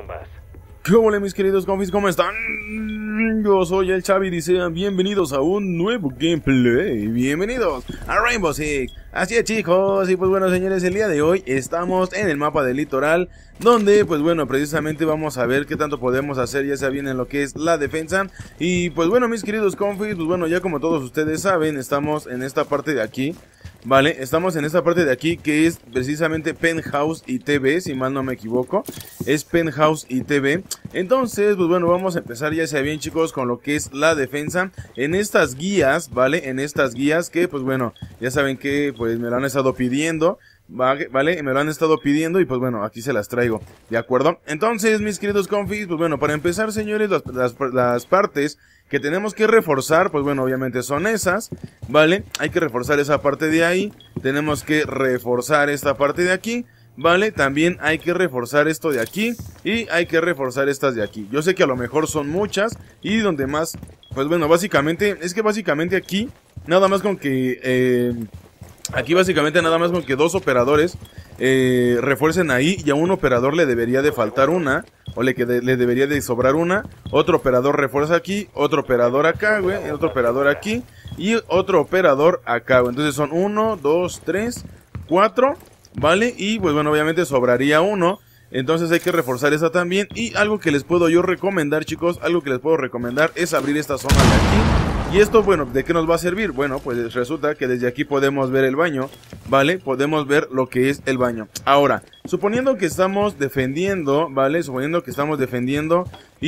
trampas. ¿Qué hola mis queridos confis? ¿Cómo están? Yo soy el Xavi y sean bienvenidos a un nuevo gameplay. Bienvenidos a Rainbow Six. Así es, chicos, y pues bueno, señores, el día de hoy estamos en el mapa del litoral, donde pues bueno, precisamente vamos a ver qué tanto podemos hacer, ya sea bien en lo que es la defensa. Y pues bueno, mis queridos confis, pues bueno, ya como todos ustedes saben, estamos en esta parte de aquí. Vale, estamos en esta parte de aquí que es precisamente Penthouse y TV, si mal no me equivoco. Es Penthouse y TV. Entonces, pues bueno, vamos a empezar ya sea bien, chicos, con lo que es la defensa. En estas guías, ¿vale? En estas guías que, pues bueno, ya saben que pues me lo han estado pidiendo. Vale, me lo han estado pidiendo y pues bueno, aquí se las traigo, ¿de acuerdo? Entonces, mis queridos confis, pues bueno, para empezar, señores, las partes que tenemos que reforzar, pues bueno, obviamente son esas, ¿vale? Hay que reforzar esa parte de ahí, tenemos que reforzar esta parte de aquí, ¿vale? También hay que reforzar esto de aquí y hay que reforzar estas de aquí. Yo sé que a lo mejor son muchas y donde más, pues bueno, básicamente, es que básicamente aquí, nada más con que, aquí básicamente nada más con que dos operadores refuercen ahí y a un operador le debería de faltar una, o le debería de sobrar una. Otro operador refuerza aquí, otro operador acá, güey, otro operador aquí y otro operador acá, güey. Entonces son 1, 2, 3, 4, ¿vale? Y pues bueno, obviamente sobraría uno. Entonces hay que reforzar esa también. Y algo que les puedo yo recomendar, chicos, algo que les puedo recomendar es abrir esta zona de aquí. Y esto, bueno, ¿de qué nos va a servir? Bueno, pues resulta que desde aquí podemos ver el baño, ¿vale? Podemos ver lo que es el baño. Ahora, suponiendo que estamos defendiendo, ¿vale? Suponiendo que estamos defendiendo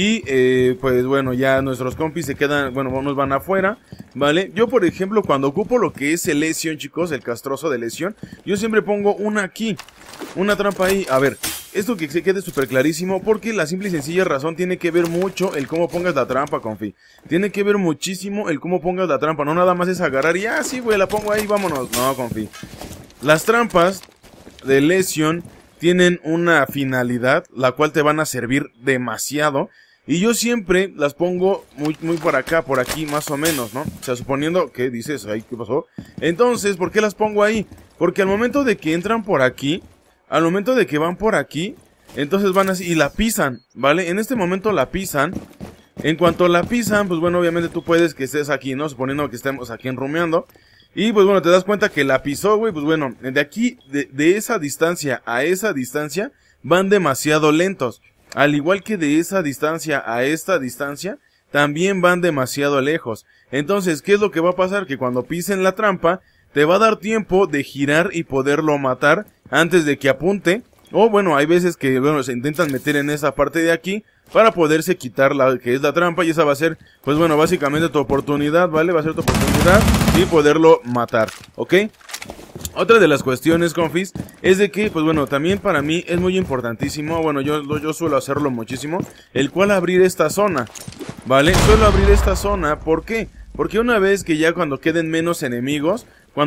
y, pues bueno, ya nuestros compis se quedan, bueno, unos van afuera, ¿vale? Yo, por ejemplo, cuando ocupo lo que es el Lesion, chicos, el castroso de Lesion, yo siempre pongo una aquí, una trampa ahí. A ver, esto que se quede súper clarísimo, porque la simple y sencilla razón tiene que ver mucho el cómo pongas la trampa, confi. Tiene que ver muchísimo el cómo pongas la trampa, no nada más es agarrar y sí, güey, la pongo ahí, vámonos. No, confi. Las trampas de Lesion tienen una finalidad, la cual te van a servir demasiado. Y yo siempre las pongo muy por acá, por aquí, más o menos, ¿no? O sea, suponiendo que dices, ay, ¿qué pasó? Entonces, ¿por qué las pongo ahí? Porque al momento de que entran por aquí, al momento de que van por aquí, entonces van así y la pisan, ¿vale? En este momento la pisan. En cuanto la pisan, pues bueno, obviamente tú puedes que estés aquí, ¿no? Suponiendo que estemos aquí enrumeando. Y pues bueno, te das cuenta que la pisó, güey. Pues bueno, de aquí, de esa distancia a esa distancia, van demasiado lentos. Al igual que de esa distancia a esta distancia, también van demasiado lejos. Entonces, ¿qué es lo que va a pasar? Que cuando pisen la trampa, te va a dar tiempo de girar y poderlo matar antes de que apunte. O bueno, hay veces que, bueno, se intentan meter en esa parte de aquí para poderse quitar la que es la trampa, y esa va a ser, pues bueno, básicamente tu oportunidad, ¿vale? Va a ser tu oportunidad y poderlo matar, ¿ok? Otra de las cuestiones, confis, es de que, pues bueno, también para mí es muy importantísimo, bueno, yo suelo hacerlo muchísimo, el cual abrir esta zona, ¿vale? Suelo abrir esta zona, ¿por qué? Porque una vez que ya cuando queden menos enemigos,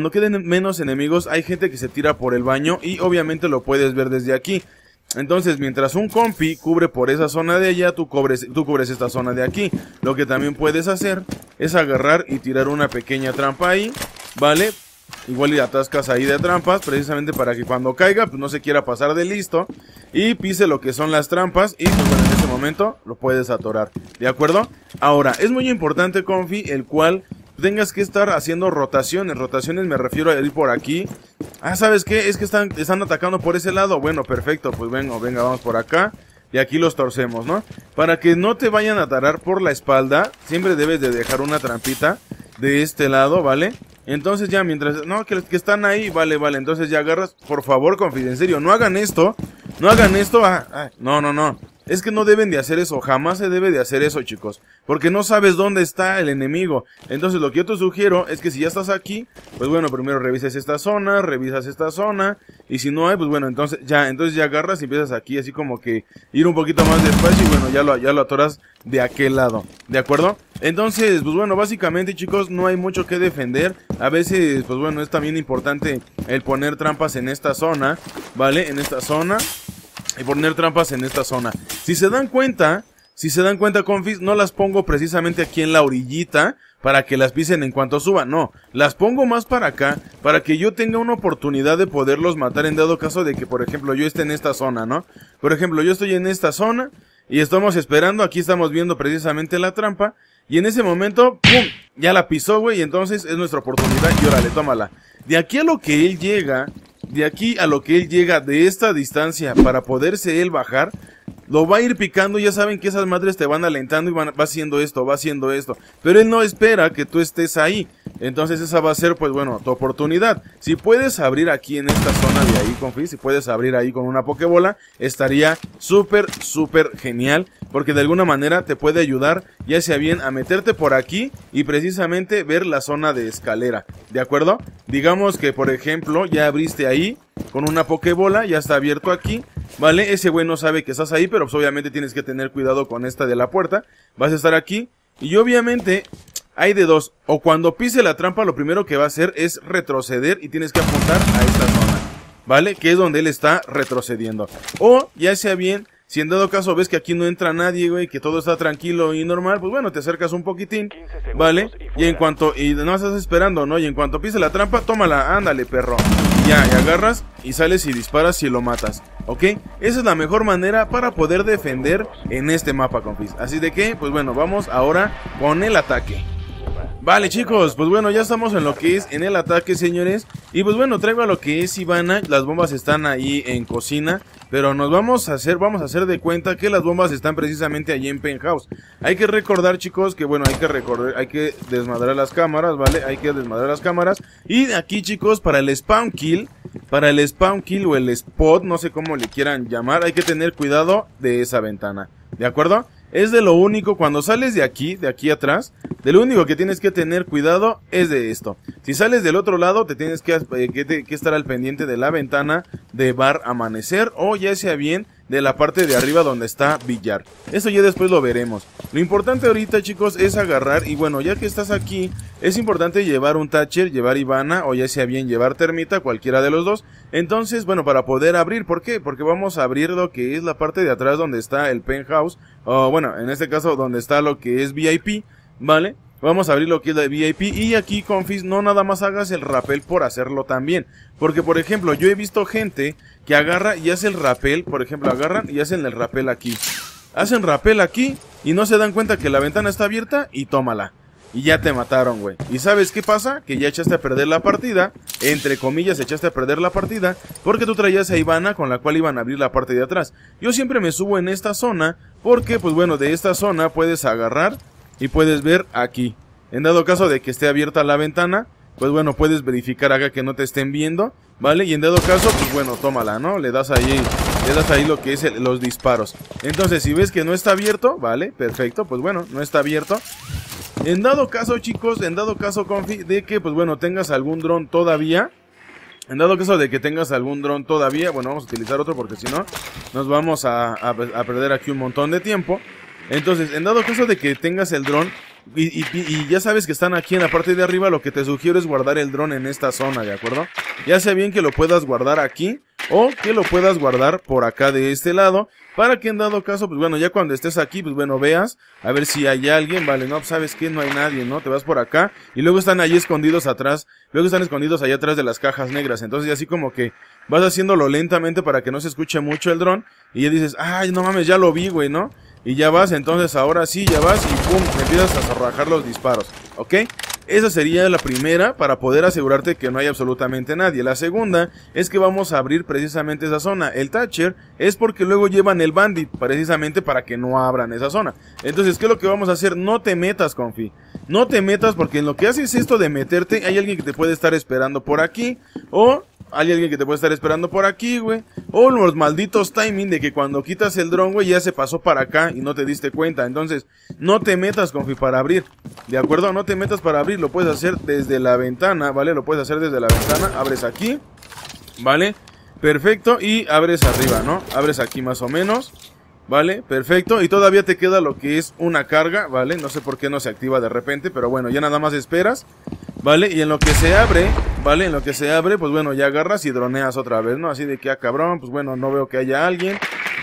hay gente que se tira por el baño y obviamente lo puedes ver desde aquí. Entonces, mientras un compi cubre por esa zona de allá, tú cubres esta zona de aquí. Lo que también puedes hacer es agarrar y tirar una pequeña trampa ahí, ¿vale? Igual y atascas ahí de trampas, precisamente para que cuando caiga, pues no se quiera pasar de listo y pise lo que son las trampas y pues bueno, en ese momento lo puedes atorar, ¿de acuerdo? Ahora, es muy importante, confi, el cual tengas que estar haciendo rotaciones. Rotaciones me refiero a ir por aquí. ¿Sabes qué? Es que están atacando por ese lado. Bueno, perfecto, pues venga, vamos por acá. Y aquí los torcemos, ¿no? Para que no te vayan a tarar por la espalda, siempre debes de dejar una trampita de este lado, ¿vale? Entonces ya mientras... No, que están ahí, vale, entonces ya agarras. Por favor, confía, en serio, no hagan esto. No hagan esto, no. Es que no deben de hacer eso, jamás se debe de hacer eso, chicos, porque no sabes dónde está el enemigo. Entonces lo que yo te sugiero es que si ya estás aquí, pues bueno, primero revisas esta zona, y si no hay, pues bueno, entonces ya agarras y empiezas aquí así como que ir un poquito más despacio y bueno, ya lo atoras de aquel lado, ¿de acuerdo? Entonces, pues bueno, básicamente, chicos, no hay mucho que defender. A veces, pues bueno, es también importante el poner trampas en esta zona, ¿vale? En esta zona. Y poner trampas en esta zona. Si se dan cuenta, Si se dan cuenta, confis, no las pongo precisamente aquí en la orillita para que las pisen en cuanto suban, no, las pongo más para acá, para que yo tenga una oportunidad de poderlos matar en dado caso de que, por ejemplo, yo esté en esta zona, ¿no? Por ejemplo, yo estoy en esta zona y estamos esperando, aquí estamos viendo precisamente la trampa, y en ese momento, ¡pum!, ya la pisó, güey, y entonces es nuestra oportunidad y órale, tómala. De aquí a lo que él llega, de esta distancia para poderse él bajar, lo va a ir picando, ya saben que esas madres te van alentando y va haciendo esto, pero él no espera que tú estés ahí, entonces esa va a ser, pues bueno, tu oportunidad. Si puedes abrir aquí en esta zona de ahí, confis, si puedes abrir ahí con una pokebola, estaría súper genial, porque de alguna manera te puede ayudar, ya sea bien a meterte por aquí y precisamente ver la zona de escalera, ¿de acuerdo? Digamos que, por ejemplo, ya abriste ahí con una pokebola, ya está abierto aquí, ¿vale? Ese güey no sabe que estás ahí, pero pues obviamente tienes que tener cuidado con esta de la puerta. Vas a estar aquí y obviamente hay de dos. O cuando pise la trampa lo primero que va a hacer es retroceder y tienes que apuntar a esta zona, ¿vale? Que es donde él está retrocediendo. O ya sea bien, si en dado caso ves que aquí no entra nadie, güey, que todo está tranquilo y normal, pues bueno, te acercas un poquitín, ¿vale? Y en cuanto, y no estás esperando, ¿no? Y en cuanto pise la trampa, tómala, ándale, perro. Y agarras y sales y disparas y lo matas, ¿ok? Esa es la mejor manera para poder defender en este mapa, confis. Así de que, pues bueno, vamos ahora con el ataque. Vale, chicos, pues bueno, ya estamos en lo que es en el ataque, señores. Y pues bueno, traigo a lo que es Ivana. Las bombas están ahí en cocina, pero nos vamos a hacer de cuenta que las bombas están precisamente allí en penthouse. Hay que recordar, chicos, que bueno, hay que desmadrar las cámaras, ¿vale? Hay que desmadrar las cámaras. Y aquí, chicos, para el spawn kill o el spot, no sé cómo le quieran llamar, hay que tener cuidado de esa ventana, ¿de acuerdo? Es de lo único, cuando sales de aquí atrás, de lo único que tienes que tener cuidado es de esto. Si sales del otro lado, te tienes que estar al pendiente de la ventana de Bar Amanecer, o ya sea bien de la parte de arriba donde está Billar. Eso ya después lo veremos. Lo importante ahorita, chicos, es agarrar, y bueno, ya que estás aquí, es importante llevar un Thatcher, llevar Ivana, o ya sea bien llevar Termita, cualquiera de los dos. Entonces, bueno, para poder abrir, ¿por qué? Porque vamos a abrir lo que es la parte de atrás donde está el penthouse, o bueno, en este caso donde está lo que es VIP, ¿vale? Vamos a abrir lo que es la VIP y aquí, confis, no nada más hagas el rappel por hacerlo también. Porque, por ejemplo, yo he visto gente que agarra y hace el rappel, por ejemplo, agarran y hacen el rappel aquí. Hacen rappel aquí y no se dan cuenta que la ventana está abierta y tómala. Y ya te mataron, güey. ¿Y sabes qué pasa? Que ya echaste a perder la partida, entre comillas echaste a perder la partida, porque tú traías a Ivana con la cual iban a abrir la parte de atrás. Yo siempre me subo en esta zona porque, pues bueno, de esta zona puedes agarrar y puedes ver aquí. En dado caso de que esté abierta la ventana, pues bueno, puedes verificar acá que no te estén viendo, ¿vale? Y en dado caso, pues bueno, tómala, ¿no? Le das ahí lo que es los disparos. Entonces, si ves que no está abierto, ¿vale? Perfecto, pues bueno, no está abierto. En dado caso, chicos, confi, de que, pues bueno, tengas algún dron todavía. En dado caso de que tengas algún dron todavía, bueno, vamos a utilizar otro porque si no, nos vamos a perder aquí un montón de tiempo. Entonces, en dado caso de que tengas el dron y ya sabes que están aquí en la parte de arriba, lo que te sugiero es guardar el dron en esta zona, ¿de acuerdo? Ya sea bien que lo puedas guardar aquí o que lo puedas guardar por acá de este lado, para que en dado caso, pues bueno, ya cuando estés aquí, pues bueno, veas a ver si hay alguien, vale, no, sabes que no hay nadie, ¿no? Te vas por acá y luego están allí escondidos atrás, luego están escondidos allá atrás de las cajas negras, entonces así como que vas haciéndolo lentamente para que no se escuche mucho el dron y ya dices, ay, no mames, ya lo vi, güey, ¿no? Y ya vas, entonces ahora sí, ya vas y pum, empiezas a zarrajar los disparos, ¿ok? Esa sería la primera para poder asegurarte que no hay absolutamente nadie. La segunda es que vamos a abrir precisamente esa zona. El Thatcher es porque luego llevan el Bandit precisamente para que no abran esa zona. Entonces, ¿qué es lo que vamos a hacer? No te metas, confi. No te metas porque en lo que haces esto de meterte, hay alguien que te puede estar esperando por aquí o... hay alguien que te puede estar esperando por aquí, güey. O los malditos timing de que cuando quitas el dron, güey, ya se pasó para acá y no te diste cuenta. Entonces, no te metas, confi, para abrir. ¿De acuerdo? No te metas para abrir. Lo puedes hacer desde la ventana, ¿vale? Lo puedes hacer desde la ventana. Abres aquí, ¿vale? Perfecto. Y abres arriba, ¿no? Abres aquí más o menos. ¿Vale? Perfecto. Y todavía te queda lo que es una carga, ¿vale? No sé por qué no se activa de repente, pero bueno, ya nada más esperas, ¿vale? Y en lo que se abre, ¿vale? En lo que se abre, pues bueno, ya agarras y droneas otra vez, ¿no? Así de que, ah, cabrón, pues bueno, no veo que haya alguien.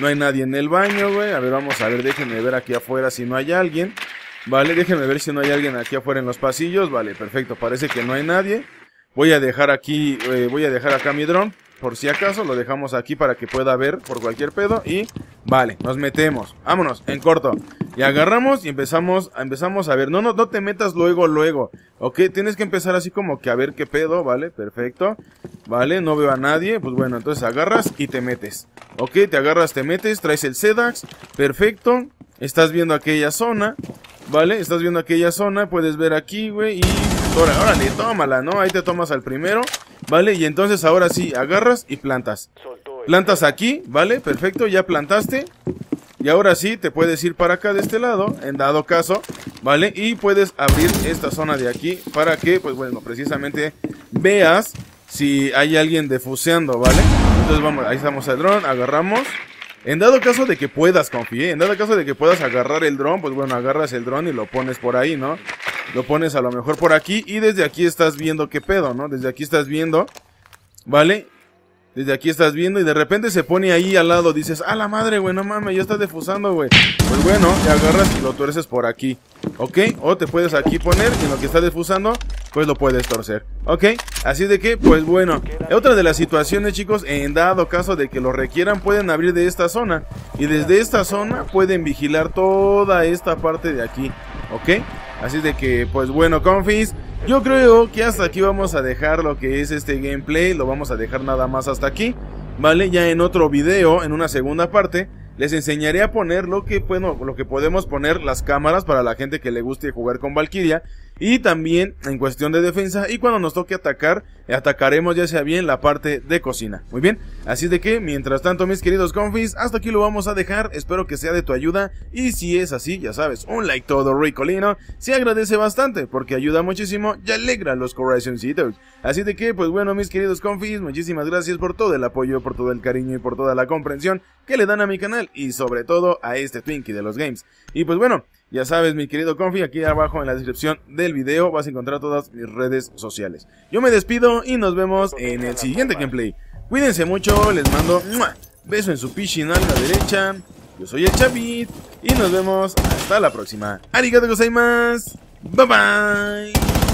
No hay nadie en el baño, güey. A ver, vamos a ver, déjenme ver aquí afuera si no hay alguien. Vale, déjenme ver si no hay alguien aquí afuera en los pasillos. Vale, perfecto, parece que no hay nadie. Voy a dejar aquí, voy a dejar acá mi dron. Por si acaso, lo dejamos aquí para que pueda ver por cualquier pedo. Y, vale, nos metemos. Vámonos, en corto. Y agarramos y empezamos a ver. No te metas luego. Ok, tienes que empezar así como que a ver qué pedo, vale, perfecto. Vale, no veo a nadie. Pues bueno, entonces agarras y te metes. Ok, te agarras, te metes, traes el Sedax. Perfecto. Estás viendo aquella zona. Vale, estás viendo aquella zona. Puedes ver aquí, güey. Y, órale, tómala, ¿no? Ahí te tomas al primero. Vale, y entonces ahora sí, agarras y plantas. Plantas aquí, vale, perfecto, ya plantaste. Y ahora sí, te puedes ir para acá de este lado, en dado caso, vale. Y puedes abrir esta zona de aquí para que, pues bueno, precisamente veas si hay alguien defuseando, ¿vale? Entonces vamos, ahí estamos el dron, agarramos. En dado caso de que puedas, confíe, en dado caso de que puedas agarrar el dron, pues bueno, agarras el dron y lo pones por ahí, ¿no? Lo pones a lo mejor por aquí y desde aquí estás viendo qué pedo, ¿no? Desde aquí estás viendo, ¿vale? Desde aquí estás viendo y de repente se pone ahí al lado, dices, ¡ah, la madre, güey, no mames, ya está defusando, güey! Pues bueno, te agarras y lo tuerces por aquí, ¿ok? O te puedes aquí poner y en lo que está defusando, pues lo puedes torcer, ¿ok? Así de que, pues bueno, otra de las situaciones, chicos, en dado caso de que lo requieran, pueden abrir de esta zona. Y desde esta zona pueden vigilar toda esta parte de aquí, ¿ok? Así de que, pues bueno, confis, yo creo que hasta aquí vamos a dejar lo que es este gameplay. Lo vamos a dejar nada más hasta aquí, ¿vale? Ya en otro video, en una segunda parte, les enseñaré a poner lo que podemos poner las cámaras para la gente que le guste jugar con Valkyria. Y también en cuestión de defensa, y cuando nos toque atacar, atacaremos ya sea bien la parte de cocina. Muy bien, así de que mientras tanto, mis queridos confis, hasta aquí lo vamos a dejar. Espero que sea de tu ayuda, y si es así, ya sabes, un like todo ricolino se agradece bastante, porque ayuda muchísimo y alegra los corazoncitos. Así de que, pues bueno, mis queridos confis, muchísimas gracias por todo el apoyo, por todo el cariño y por toda la comprensión que le dan a mi canal, y sobre todo a este Twinkie de los games. Y pues bueno, ya sabes, mi querido confi, aquí abajo en la descripción del video vas a encontrar todas mis redes sociales. Yo me despido y nos vemos en el siguiente gameplay. Cuídense mucho, les mando beso en su piscina a la derecha. Yo soy el Chavit y nos vemos hasta la próxima. Arigato gozaimasu. Bye bye.